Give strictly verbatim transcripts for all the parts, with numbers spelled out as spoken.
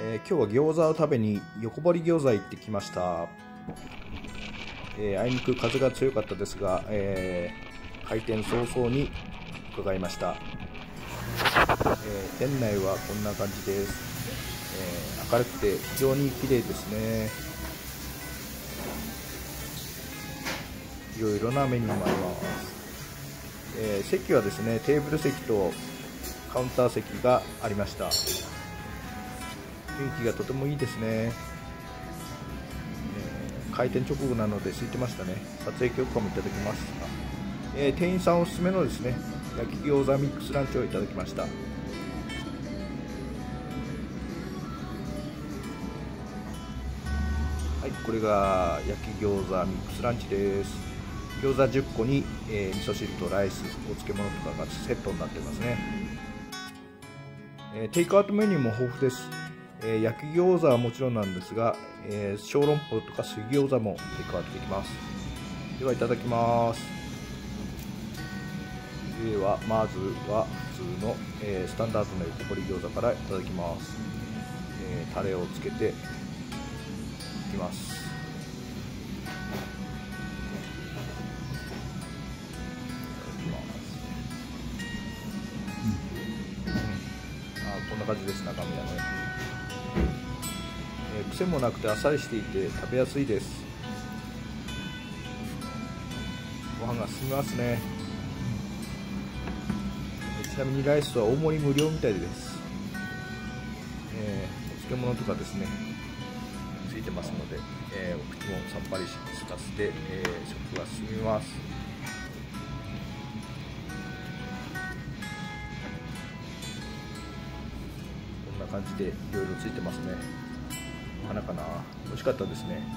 えー、今日は餃子を食べに横堀餃子行ってきました。えー、あいにく風が強かったですが、えー、開店早々に伺いました。えー、店内はこんな感じです。えー、明るくて非常に綺麗ですね。いろいろなメニューもあります。えー、席はですね、テーブル席とカウンター席がありました。雰囲気がとてもいいですね。えー、開店直後なので空いてましたね。撮影許可もいただきました。えー、店員さんおすすめのですね、焼き餃子ミックスランチをいただきました。はい、これが焼き餃子ミックスランチです。餃子じゅっこに、えー、味噌汁とライス、お漬物とかがセットになってますね。えー、テイクアウトメニューも豊富です。えー、焼き餃子はもちろんなんですが、えー、小籠包とか水餃子もテイクアウトできます。ではいただきます。ではまずは普通の、えー、スタンダードの横堀餃子からいただきます。えー、タレをつけていきます。こんな感じです。中身はね、えー、癖もなくてあっさりしていて食べやすいです。ご飯が進みますね。ちなみにライスは大盛り無料みたいです。えー、お漬物とかですねついてますので、えー、お口もさっぱりさせて、えー、食が進みます。こんな感じでいろいろついてますね。花かな、美味しかったですね。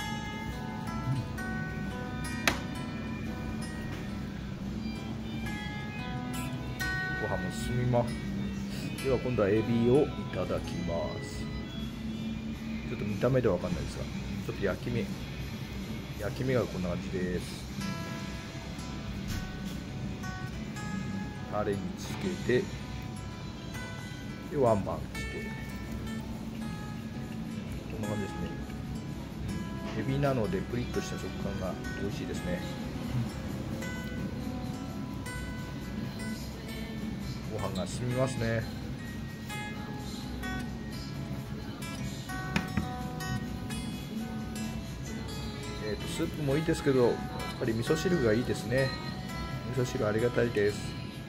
ご飯も進みます。では今度はエビをいただきます。ちょっと見た目ではわかんないですが、ちょっと焼き目焼き目がこんな感じです。タレにつけて、でワンバンして、こんな感じですね。エビなのでプリッとした食感が美味しいですね。ご飯が進みますね。えーと、スープもいいですけど、やっぱり味噌汁がいいですね。味噌汁ありがたいです。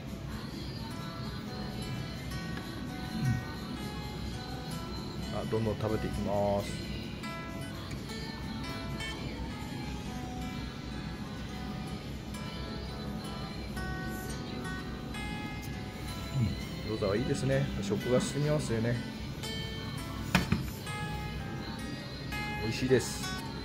あ、どんどん食べていきます。餃子はいいですね。食が進みますよね。美味しいです。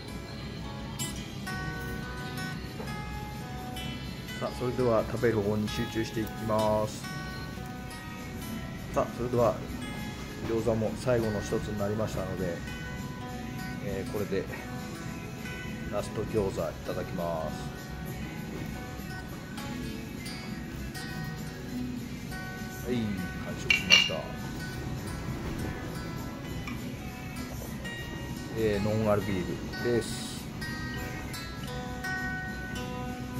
さあ、それでは食べる方に集中していきます。さあ、それでは餃子も最後の一つになりましたので、えー、これでラスト餃子いただきます。はい、完食しました。えー、ノンアルビールです。うん、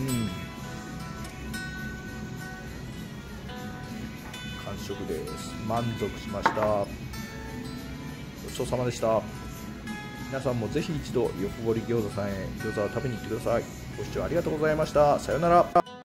完食です。満足しました。ごちそうさまでした。皆さんもぜひ一度横堀餃子さんへ餃子を食べに行ってください。ご視聴ありがとうございました。さようなら。